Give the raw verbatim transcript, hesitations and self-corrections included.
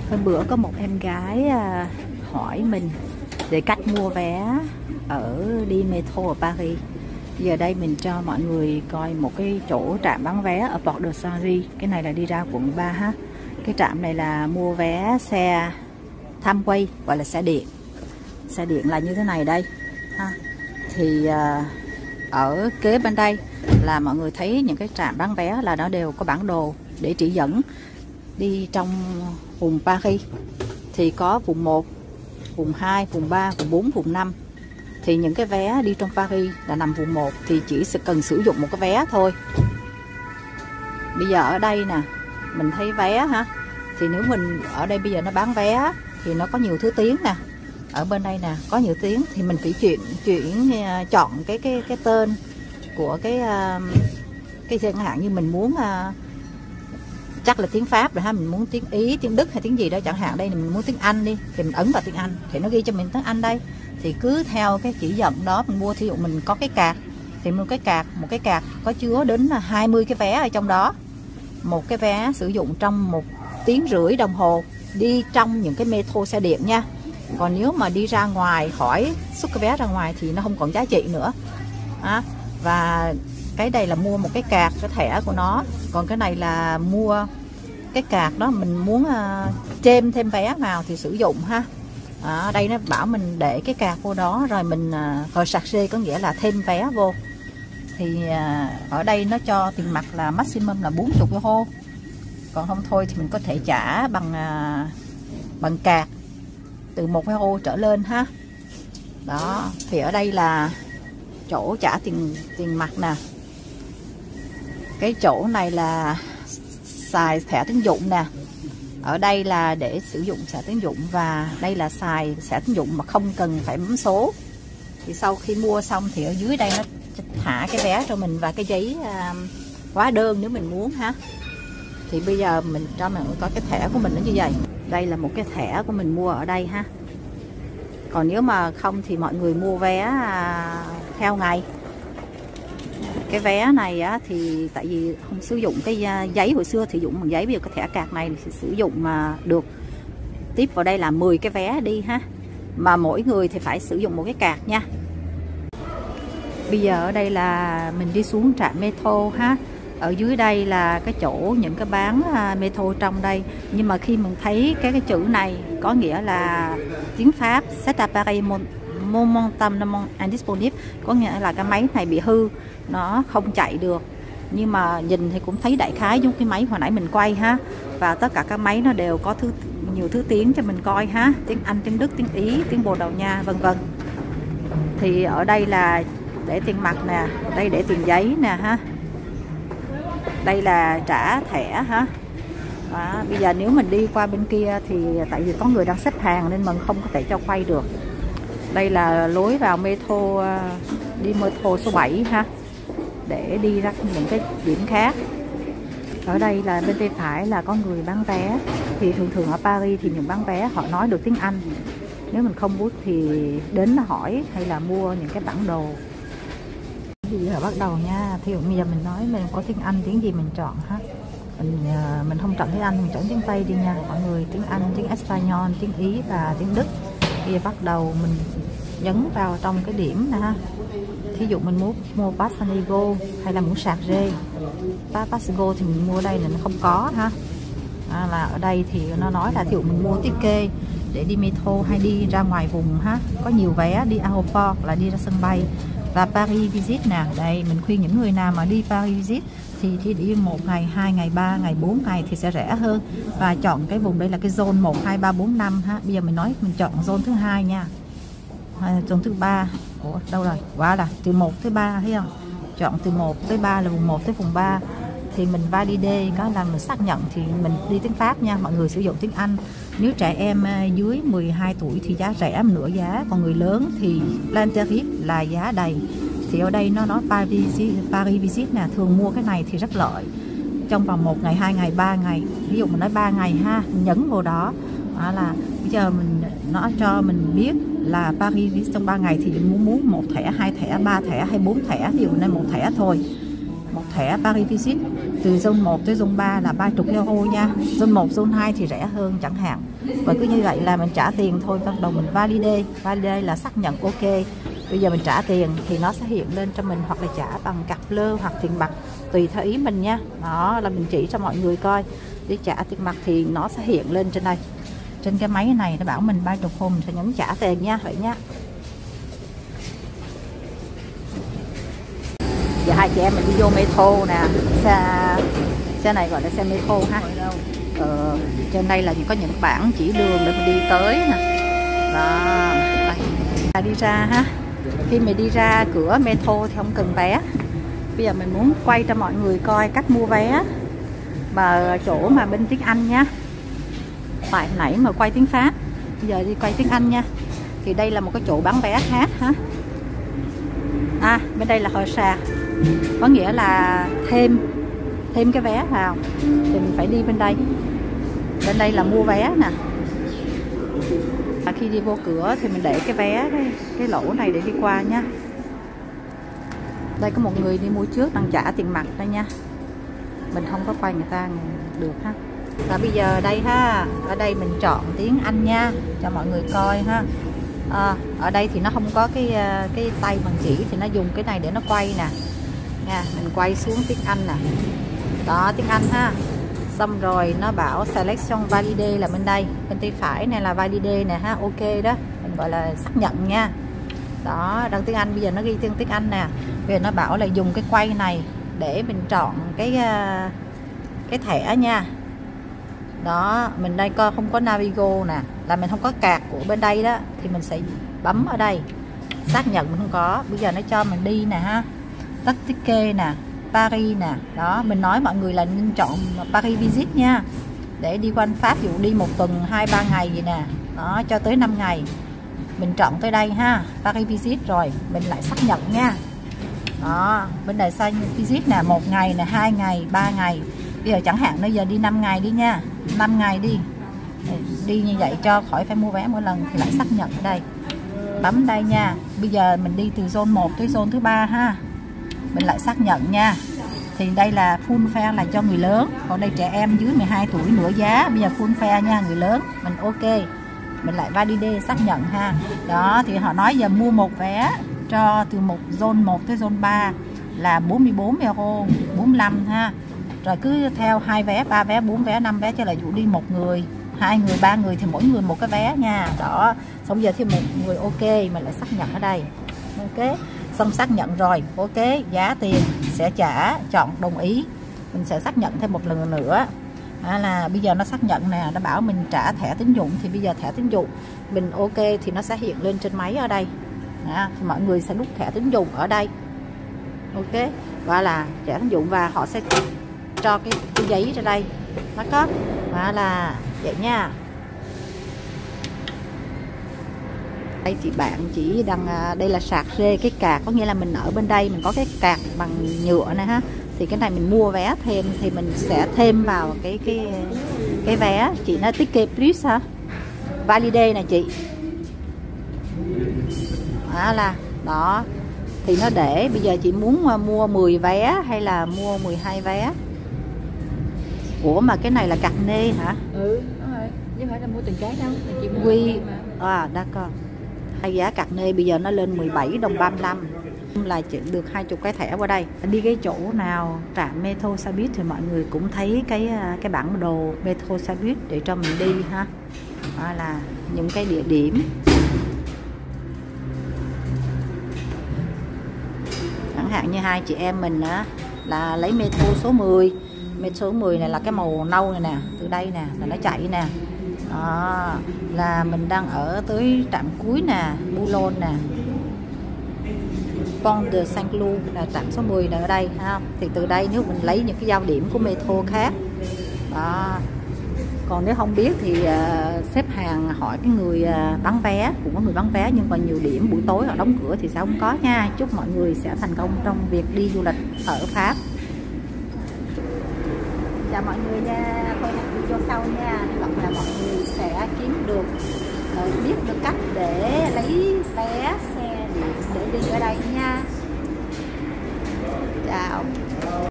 Hôm bữa có một em gái à, hỏi mình về cách mua vé ở đi metro ở Paris. Giờ đây mình cho mọi người coi một cái chỗ trạm bán vé ở Porte de Saint-Denis. Cái này là đi ra quận ba ha. Cái trạm này là mua vé xe tramway, gọi là xe điện. Xe điện là như thế này đây ha. Thì à, ở kế bên đây là mọi người thấy những cái trạm bán vé là nó đều có bản đồ để chỉ dẫn đi trong vùng Paris. Thì có vùng một, vùng hai, vùng ba, vùng bốn, vùng năm. Thì những cái vé đi trong Paris là nằm vùng một thì chỉ cần sử dụng một cái vé thôi. Bây giờ ở đây nè, mình thấy vé ha. Thì nếu mình ở đây bây giờ nó bán vé thì nó có nhiều thứ tiếng nè. Ở bên đây nè, có nhiều tiếng thì mình phải chuyển chuyển chọn cái cái cái tên của cái cái chẳng hạn như mình muốn chắc là tiếng Pháp rồi ha, mình muốn tiếng Ý, tiếng Đức hay tiếng gì đó chẳng hạn. Đây là mình muốn tiếng Anh đi thì mình ấn vào tiếng Anh thì nó ghi cho mình tiếng Anh đây. Thì cứ theo cái chỉ dẫn đó mình mua. Thí dụ mình có cái card thì mua cái card, một cái card có chứa đến là hai mươi cái vé ở trong đó. Một cái vé sử dụng trong một tiếng rưỡi đồng hồ đi trong những cái metro xe điện nha. Còn nếu mà đi ra ngoài khỏi xuất cái vé ra ngoài thì nó không còn giá trị nữa à, và cái đây là mua một cái card, cái thẻ của nó. Còn cái này là mua cái card đó mình muốn uh, chêm thêm vé vào thì sử dụng ha. Ở đây nó bảo mình để cái card vô đó rồi mình uh, recharger, có nghĩa là thêm vé vô. Thì uh, ở đây nó cho tiền mặt là maximum là bốn mươi euro. Còn không thôi thì mình có thể trả bằng uh, bằng card từ một euro trở lên ha. Đó, thì ở đây là chỗ trả tiền tiền mặt nè. Cái chỗ này là xài thẻ tín dụng nè. Ở đây là để sử dụng thẻ tín dụng, và đây là xài thẻ tín dụng mà không cần phải bấm số. Thì sau khi mua xong thì ở dưới đây nó thả cái vé cho mình và cái giấy uh, hóa đơn nếu mình muốn ha. Thì bây giờ mình cho mình có cái thẻ của mình nó như vậy. Đây là một cái thẻ của mình mua ở đây ha. Còn nếu mà không thì mọi người mua vé uh, theo ngày. Cái vé này á, thì tại vì không sử dụng cái giấy, hồi xưa thì dùng bằng giấy, bây giờ cái thẻ card này thì sử dụng mà được tiếp vào đây là mười cái vé đi ha. Mà mỗi người thì phải sử dụng một cái card nha. Bây giờ ở đây là mình đi xuống trạm metro ha. Ở dưới đây là cái chỗ những cái bán metro trong đây. Nhưng mà khi mình thấy cái cái chữ này có nghĩa là tiếng Pháp C'est à Paris momentan indisponible, có nghĩa là cái máy này bị hư, nó không chạy được. Nhưng mà nhìn thì cũng thấy đại khái giống cái máy hồi nãy mình quay ha. Và tất cả các máy nó đều có thứ nhiều thứ tiếng cho mình coi ha. Tiếng Anh, tiếng Đức, tiếng Ý, tiếng Bồ Đào Nha vân vân. Thì ở đây là để tiền mặt nè, đây để tiền giấy nè ha. Đây là trả thẻ ha. Đó, bây giờ nếu mình đi qua bên kia thì tại vì có người đang xếp hàng nên mình không có thể cho quay được. Đây là lối vào metro, đi metro số bảy ha, để đi ra những cái điểm khác. Ở đây là bên tay phải là có người bán vé. Thì thường thường ở Paris thì những bán vé họ nói được tiếng Anh. Nếu mình không biết thì đến hỏi hay là mua những cái bản đồ. Bây giờ bắt đầu nha. Thì bây giờ mình nói mình có tiếng Anh, tiếng gì mình chọn ha. Mình, mình không chọn tiếng Anh, mình chọn tiếng Tây đi nha mọi người. Tiếng Anh, tiếng Espanol, tiếng Ý và tiếng Đức. Bây giờ bắt đầu mình nhấn vào trong cái điểm nè ha. Thí dụ mình muốn mua Passanigo hay là muốn sạc rê. Passanigo thì mình mua đây là nó không có ha. À, là ở đây thì nó nói là thí dụ mình mua ticket để đi metro hay đi ra ngoài vùng ha. Có nhiều vé đi aéroport là đi ra sân bay. Và Paris Visit nè, đây mình khuyên những người nào mà đi Paris Visit thì chỉ đi một ngày, hai ngày, ba ngày, bốn ngày thì sẽ rẻ hơn. Và chọn cái vùng đây là cái zone một, hai, ba, bốn, năm ha. Bây giờ mình nói mình chọn zone thứ hai nha. Zone thứ ba. Ủa đâu rồi? Quá là từ một tới ba thấy không? Chọn từ một tới ba là vùng một tới vùng ba. Thì mình validate có là mình xác nhận thì mình đi tiếng Pháp nha, mọi người sử dụng tiếng Anh. Nếu trẻ em dưới mười hai tuổi thì giá rẻ nửa giá, còn người lớn thì plan tarif là giá đầy. Thì ở đây nó nói Paris Visit, Paris Visit nè, thường mua cái này thì rất lợi. Trong vòng một ngày, hai ngày, ba ngày. Ví dụ mình nói ba ngày ha, mình nhấn vào đó. Đó là bây giờ mình nó cho mình biết là Paris Visit trong ba ngày thì mình muốn muốn một thẻ, hai thẻ, ba thẻ hay bốn thẻ, ví dụ này một thẻ thôi. một thẻ Paris Visit từ zone một tới zone ba là ba mươi euro nha. Zone một, zone hai thì rẻ hơn chẳng hạn. Và cứ như vậy là mình trả tiền thôi, bắt đầu mình validate. Validate là xác nhận ok. Bây giờ mình trả tiền thì nó sẽ hiện lên cho mình, hoặc là trả bằng cặp lơ hoặc tiền mặt tùy theo ý mình nha. Đó là mình chỉ cho mọi người coi. Để trả tiền mặt thì nó sẽ hiện lên trên đây. Trên cái máy này nó bảo mình ba mươi hôm, mình sẽ nhấn trả tiền nha, vậy nha. Giờ hai chị em mình đi vô metro nè, xe xe này gọi là xe metro ha. Ờ, trên đây là có những bảng chỉ đường để mình đi tới nè. Đó, đây. Đi ra ha. Khi mình đi ra cửa metro thì không cần vé. Bây giờ mình muốn quay cho mọi người coi cách mua vé mà chỗ mà bên tiếng Anh nha. Tại nãy mà quay tiếng Pháp, bây giờ đi quay tiếng Anh nha. Thì đây là một cái chỗ bán vé khác ha. À, bên đây là hồi sạc. Có nghĩa là thêm thêm cái vé vào thì mình phải đi bên đây. Bên đây là mua vé nè. Và khi đi vô cửa thì mình để cái vé cái, cái lỗ này để đi qua nha. Đây có một người đi mua trước đang trả tiền mặt đây nha. Mình không có quay người ta được ha. Và bây giờ đây ha, ở đây mình chọn tiếng Anh nha cho mọi người coi ha. À, ở đây thì nó không có cái cái tay bằng chỉ thì nó dùng cái này để nó quay nè nha. Mình quay xuống tiếng Anh nè, đó tiếng Anh ha. Xong rồi nó bảo selection validate là bên đây, bên tay phải này là validate nè ha, ok đó, mình gọi là xác nhận nha. Đó đang tiếng Anh, bây giờ nó ghi tiếng tiếng Anh nè. Bây giờ nó bảo là dùng cái quay này để mình chọn cái cái thẻ nha. Đó mình đây coi không có Navigo nè, là mình không có card của bên đây đó, thì mình sẽ bấm ở đây xác nhận mình không có. Bây giờ nó cho mình đi nè ha, tắt ticket nè, Paris nè. Đó mình nói mọi người là nên chọn Paris Visit nha, để đi quanh Pháp, dụ đi một tuần hai ba ngày gì nè, đó cho tới năm ngày mình chọn tới đây ha, Paris Visit rồi mình lại xác nhận nha. Đó bên đây xanh Visit nè, một ngày nè, hai ngày, ba ngày. Bây giờ chẳng hạn bây giờ đi năm ngày đi nha, năm ngày đi đi như vậy cho khỏi phải mua vé mỗi lần, thì lại xác nhận ở đây, bấm đây nha. Bây giờ mình đi từ zone một tới zone thứ ba ha, mình lại xác nhận nha. Thì đây là full fare là cho người lớn, còn đây trẻ em dưới mười hai tuổi nửa giá. Bây giờ full fare nha, người lớn mình ok, mình lại validate xác nhận ha. Đó thì họ nói giờ mua một vé cho từ một zone một tới zone ba là bốn mươi bốn euro, bốn mươi lăm ha. Rồi cứ theo hai vé, ba vé, bốn vé, năm vé, cho là dụ đi một người, hai người, ba người thì mỗi người một cái vé nha. Đó xong giờ thì một người ok, mình lại xác nhận ở đây ok. Xong xác nhận rồi ok, giá tiền sẽ trả, chọn đồng ý, mình sẽ xác nhận thêm một lần nữa. À, là bây giờ nó xác nhận nè, nó bảo mình trả thẻ tín dụng, thì bây giờ thẻ tín dụng mình ok thì nó sẽ hiện lên trên máy ở đây. À, thì mọi người sẽ đút thẻ tín dụng ở đây ok, và là thẻ tín dụng, và họ sẽ cho cái, cái giấy ra đây nó có, và là vậy nha. Đây thì bạn chỉ đăng, đây là sạc rê cái card, có nghĩa là mình ở bên đây mình có cái card bằng nhựa này ha, thì cái này mình mua vé thêm thì mình sẽ thêm vào cái cái cái vé. Chị nói ticket plus hả, validate này chị. Đó là đó thì nó để bây giờ chị muốn mua mười vé hay là mua mười hai vé. Ủa mà cái này là card nê hả? Ừ đúng rồi, chứ phải là mua từng cái đâu, chị mua quy à đã con. Hay giá card nê bây giờ nó lên mười bảy đồng ba mươi lăm, là chỉ được hai chục cái thẻ qua đây. Đi cái chỗ nào trạm metro xe buýt thì mọi người cũng thấy cái cái bản đồ metro xe buýt để cho mình đi ha. Đó là những cái địa điểm. Chẳng hạn như hai chị em mình á là lấy metro số mười. Metro số mười này là cái màu nâu này nè, từ đây nè là nó chạy nè. Đó, là mình đang ở tới trạm cuối nè, Boulogne nè, Pont de Saint-Cloud là trạm số mười là ở đây ha. Thì từ đây nếu mình lấy những cái giao điểm của metro khác đó. Còn nếu không biết thì uh, xếp hàng hỏi cái người uh, bán vé, cũng có người bán vé, nhưng mà nhiều điểm buổi tối họ đóng cửa thì sẽ không có nha. Chúc mọi người sẽ thành công trong việc đi du lịch ở Pháp. Chào mọi người nha, tôi hẹn video sau nha. Hy vọng là mọi người sẽ kiếm được, uh, biết được cách để lấy vé xe để đi ở đây nha. Chào.